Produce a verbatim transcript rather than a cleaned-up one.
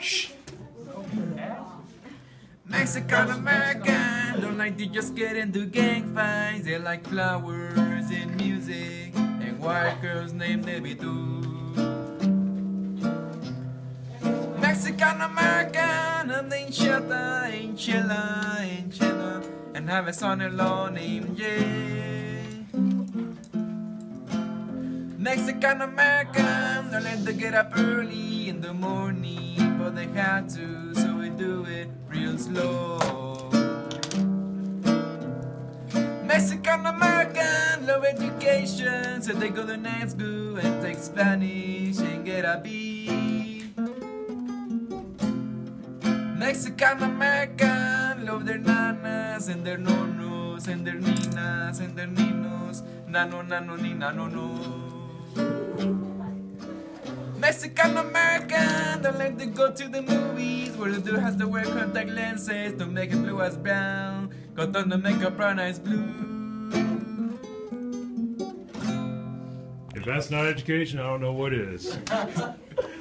Shh. Mexican American don't like to just get into gang fights. They like flowers and music and white girls named Debbie too. Mexican American and enchilada, enchilada, enchilada, and have a son-in-law named Jay. Mexican American don't like to get up early in the morning, but they had to, so we do it real slow. Mexican American love education, so they go to night school and take Spanish and get a B. Mexican American love their nanas and their nonos and their ninas and their ninos, nano nano ni nano no. Mexican American don't like to go to the movies where the dude has to wear contact lenses to make it blue as brown, got on the makeup brown as blue. If that's not education, I don't know what is.